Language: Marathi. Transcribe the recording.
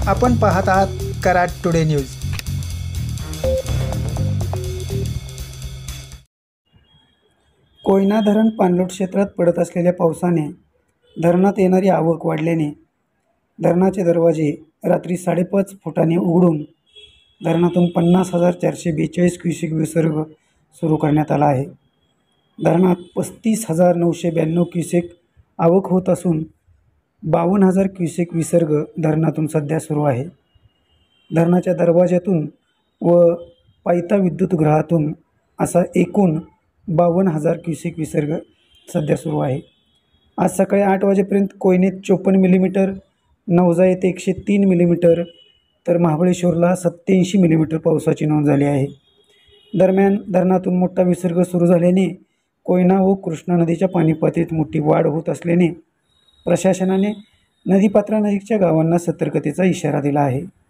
आपण पाहत आहात कराड टुडे न्यूज। कोयना धरण पाणलोट क्षेत्रात पडत असलेल्या पावसाने धरणात येणारी आवक वाढल्याने धरणाचे दरवाजे रात्री 5.5 फुटांनी उघडून धरणातून 50,442 क्युसेक विसर्ग सुरू करण्यात आला आहे। धरणात 35,992 क्युसेक आवक होत असून 52,000 क्युसेक विसर्ग धरणातून सध्या सुरू आहे। धरणाच्या दरवाजातून व पायथा विद्युतगृहातून असा एकूण 52,000 क्युसेक विसर्ग सध्या सुरू आहे। आज सकाळी 8 वाजेपर्यंत कोयनेत 54 मिलीमीटर, नवजा येथे 103 मिलीमीटर तर महाबळेश्वरला 87 मिलीमीटर पावसाची नोंद झाली आहे। दरम्यान धरणातून मोठा विसर्ग सुरू झाल्याने कोयना व कृष्णा नदीच्या पाणी पातळीत मोठी वाढ होत असल्याने प्रशासनाने नदीपात्रानजीकच्या गावांना सतर्कतेचा इशारा दिला आहे।